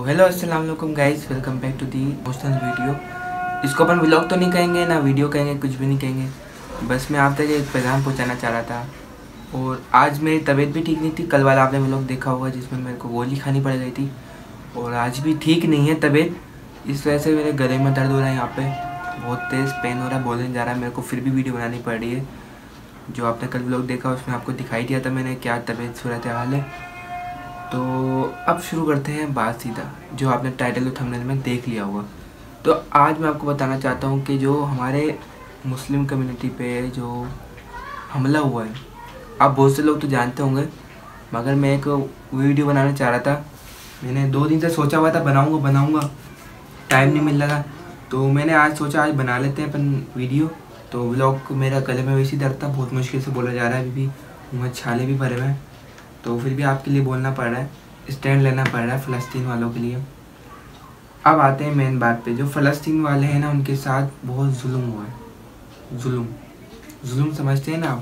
Hello अस्सलाम वालेकुम guys, welcome back to the emotional video. इसको अपन व्लॉग तो नहीं कहेंगे ना वीडियो कहेंगे, कुछ भी नहीं कहेंगे, बस मैं आप तक एक पैगाम पहुंचाना चाह रहा था। और आज मेरी तबीयत भी ठीक नहीं थी। कल वाला आपने व्लॉग देखा होगा जिसमें मेरे को गोली खानी पड़ गई थी, और आज भी ठीक नहीं है तबीयत। इस वजह से मेरे गले में दर्द हो रहा है, यहाँ पर बहुत तेज़ पेन हो रहा है, बोलने जा रहा है मेरे को, फिर भी वीडियो बनानी पड़ रही है। जो आपने कल व्लॉग देखा उसमें आपको दिखाई दिया था मैंने क्या तबीयत सूरत हाल है। तो अब शुरू करते हैं बात सीधा, जो आपने टाइटल और थंबनेल में देख लिया होगा। तो आज मैं आपको बताना चाहता हूँ कि जो हमारे मुस्लिम कम्युनिटी पे जो हमला हुआ है, आप बहुत से लोग तो जानते होंगे, मगर मैं एक वीडियो बनाना चाह रहा था। मैंने 2 दिन से सोचा हुआ था बनाऊँगा, टाइम नहीं मिल रहा, तो मैंने आज सोचा आज बना लेते हैं अपन वीडियो। तो व्लॉग मेरा गले में वैसे दर्द था, बहुत मुश्किल से बोला जा रहा है, अभी भी मुँह छाले भी भरे हुए हैं, तो फिर भी आपके लिए बोलना पड़ रहा है, स्टैंड लेना पड़ रहा है फ़लस्तीन वालों के लिए। अब आते हैं मेन बात पे। जो फ़लस्तीन वाले हैं ना, उनके साथ बहुत जुल्म हुआ है। जुल्म समझते हैं ना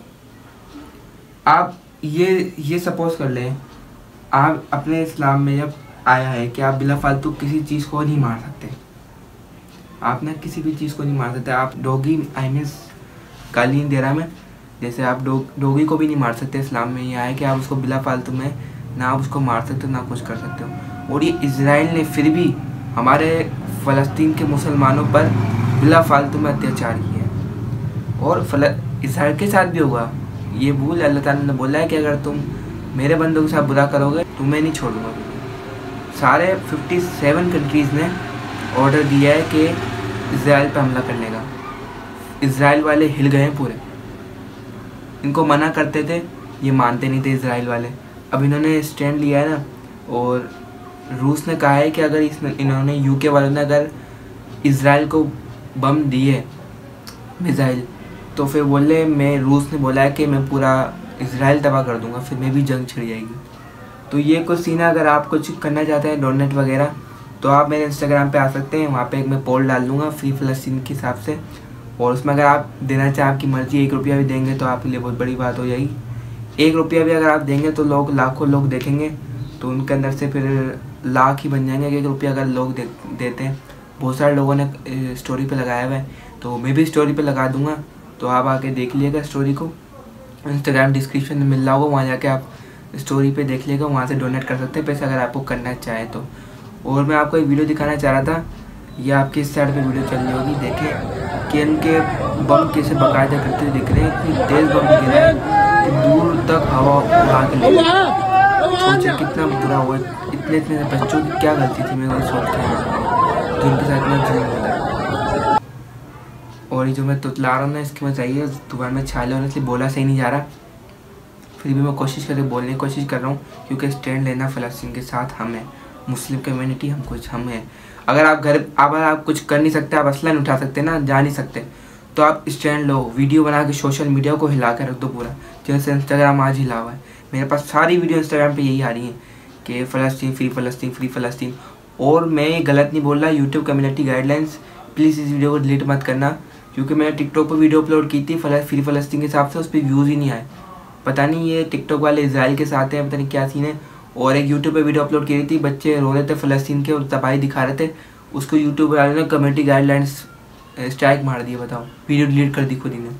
आप ये सपोज कर लें, आप अपने इस्लाम में जब आया है कि आप बिला फालतू किसी चीज़ को नहीं मार सकते, आप ना किसी भी चीज़ को नहीं मार सकते। आप डॉगी गाली नहीं दे रहा मैं, जैसे आप डॉगी को भी नहीं मार सकते। इस्लाम में ये आया कि आप उसको बिला फालतू में ना आप उसको मार सकते हो ना कुछ कर सकते हो। और ये इजराइल ने फिर भी हमारे फ़लस्तीन के मुसलमानों पर बिला फालतू में अत्याचार किया, और इजराइल के साथ भी होगा। ये भूल अल्लाह ताला ने बोला है कि अगर तुम मेरे बंदों के साथ बुरा करोगे तो मैं नहीं छोड़ूंगा। सारे 57 कंट्रीज़ ने ऑर्डर दिया है कि इजराइल पर हमला करने का। इजराइल वाले हिल गए हैं पूरे, इनको मना करते थे, ये मानते नहीं थे इजराइल वाले। अब इन्होंने स्टैंड लिया है ना, और रूस ने कहा है कि अगर इन्होंने यूके वालों ने अगर इजराइल को बम दिए मिसाइल, तो फिर बोले रूस ने बोला है कि मैं पूरा इजराइल तबाह कर दूंगा, फिर मैं भी जंग छिड़ जाएगी। तो ये कुछ सीन है। अगर आप कुछ करना चाहते हैं डोनेट वगैरह, तो आप मेरे इंस्टाग्राम पे आ सकते हैं, वहाँ पे एक मैं पोल डाल दूँगा फ्री फ़लस्तीन के हिसाब से, और उसमें अगर आप देना चाहें, आपकी मर्ज़ी, 1 रुपया भी देंगे तो आपके लिए बहुत बड़ी बात हो जाएगी। 1 रुपया भी अगर आप देंगे तो लाखों लोग देखेंगे, तो उनके अंदर से फिर लाख ही बन जाएंगे। 1 रुपया अगर लोग देते हैं, बहुत सारे लोगों ने स्टोरी पे लगाया हुआ है, तो मैं भी स्टोरी पे लगा दूंगा, तो आप आके देख लीजिएगा स्टोरी को। इंस्टाग्राम डिस्क्रिप्शन में मिल रहा होगा, वहाँ जाके आप स्टोरी पे देख लीजिएगा, वहाँ से डोनेट कर सकते हैं पैसे अगर आपको करना चाहे तो। और मैं आपको एक वीडियो दिखाना चाह रहा था, ये आपकी इस साइड पर वीडियो चल रही होगी, देखें कि इनके बम कैसे बाकायदा करते हुए दिख रहे हैं। इतनी तेज़ बम गिरा है कि दूर तक हवा उड़ा के ले, सोचे कितना बुरा हुआ। इतने बच्चों की क्या गलती थी, मैं वही सोच के जो उनके साथ इतना जुल्म होता है। और ये जो मैं तुतला रहा हूँ ना, इसकी वजह चाहिए दोबारा में छाले होने, इसलिए बोला सही नहीं जा रहा, फिर भी मैं कोशिश करके बोलने की कोशिश कर रहा हूँ, क्योंकि स्टैंड लेना फ़लस्तीन के साथ हम हैं, मुस्लिम कम्युनिटी हम हैं। अगर आप कुछ कर नहीं सकते, आप असला नहीं उठा सकते ना, जा नहीं सकते, तो आप स्टैंड लो, वीडियो बना के सोशल मीडिया को हिला कर रख दो पूरा, जैसे इंस्टाग्राम आज हिला हुआ है। मेरे पास सारी वीडियो इंस्टाग्राम पे यही आ रही हैं कि फ़लस्तीन फ्री फ़लस्तीन। और मैं ये गलत नहीं बोल रहा, यूट्यूब कम्युनिटी गाइडलाइंस, प्लीज़ इस वीडियो को डिलीट मत करना, क्योंकि मैंने टिकटॉक पर वीडियो अपलोड की थी फ्री फ़लस्तीन के हिसाब से, उस पर व्यूज़ ही नहीं आए। पता नहीं ये टिकटॉक वाले इजराइल के साथ हैं, पता नहीं क्या सीन है। और एक यूट्यूब पे वीडियो अपलोड की रही थी, बच्चे रो रहे थे फ़लस्तीन के और तबाही दिखा रहे थे, उसको यूट्यूब वाले ने कम्युनिटी गाइडलाइंस स्ट्राइक मार दिया। बताओ, वीडियो डिलीट कर दी खुद ही ने।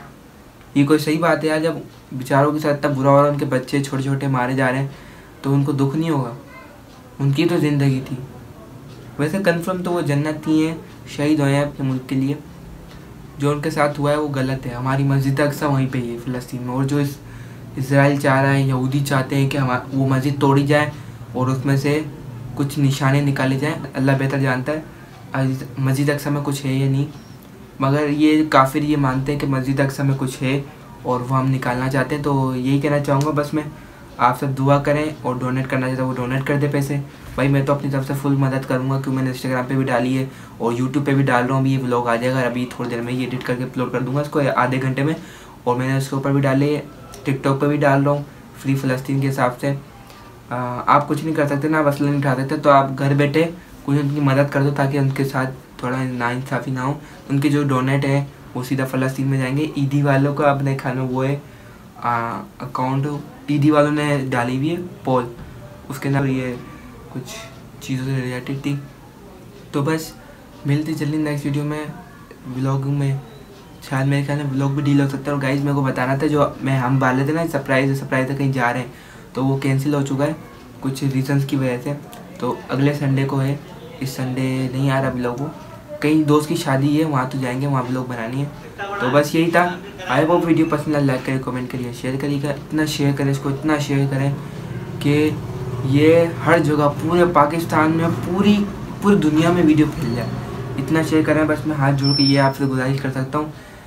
ये कोई सही बात है यार? जब बेचारों के साथ इतना बुरा हो रहा है, उनके बच्चे छोटे छोटे मारे जा रहे हैं, तो उनको दुख नहीं होगा? उनकी तो ज़िंदगी थी। वैसे कन्फर्म तो वो जन्नती हैं, शहीद हुए हैं अपने मुल्क के लिए। जो उनके साथ हुआ है वो गलत है। हमारी मस्जिद अक्सा वहीं पे ही है फ़लस्तीन में, और जो इजराइल चाह रहा है, यहूदी चाहते हैं कि वो मस्जिद तोड़ी जाए और उसमें से कुछ निशाने निकाले जाएँ, अल्लाह बेहतर जानता है मस्जिद अक्सा में कुछ है या नहीं, मगर ये काफिर ये मानते हैं कि मस्जिद अक्सा में कुछ है और वो हम निकालना चाहते हैं। तो यही कहना चाहूँगा बस मैं, आप सब दुआ करें, और डोनेट करना चाहते हैं वो डोनेट कर दे पैसे। भाई मैं तो अपनी तरफ से फुल मदद करूँगा, क्योंकि मैंने इंस्टाग्राम पे भी डाली है और यूट्यूब पे भी डाल रहा हूँ। अभी ये व्लॉग आ जाएगा, अभी थोड़ी देर में ही एडिट करके अपलोड कर दूँगा इसको, आधे घंटे में। और मैंने उसके ऊपर भी डाले, टिकटॉक पर भी डाल रहा हूँ फ्री फ़लस्तीन के हिसाब से। आप कुछ नहीं कर सकते ना, असला नहीं उठा सकते, तो आप घर बैठे कुछ उनकी मदद कर दो, ताकि उनके साथ थोड़ा नाइंसाफ़ी ना हो। उनके जो डोनेट है वो सीधा फ़लस्तीन में जाएंगे। ईदी वालों का अपने ख्याल में वो है अकाउंट, ईदी वालों ने डाली हुई है पोल, उसके अंदर ये कुछ चीज़ों से रिलेटेड थी। तो बस मिलते जल्दी नेक्स्ट वीडियो में, व्लॉग में। शायद मेरे ख्याल में व्लॉग भी डील हो सकता है। और गाइज मेरे को बताना था, जो हम बाले थे ना सरप्राइज़ कहीं जा रहे हैं, तो वो कैंसिल हो चुका है कुछ रीजंस की वजह से। तो अगले संडे को है, इस संडे नहीं आ रहा व्लॉग। वो कहीं दोस्त की शादी है, वहाँ तो जाएंगे, वहाँ व्लॉग बनानी है। तो बस यही था। आई होप वीडियो पसंद आए, लाइक करें, कमेंट करिए, शेयर करिएगा। इतना शेयर करें इसको, इतना शेयर करें कि ये हर जगह पूरे पाकिस्तान में, पूरी दुनिया में वीडियो फैल जाए। इतना शेयर करें बस। मैं हाथ जोड़ के ये आपसे गुजारिश कर सकता हूँ।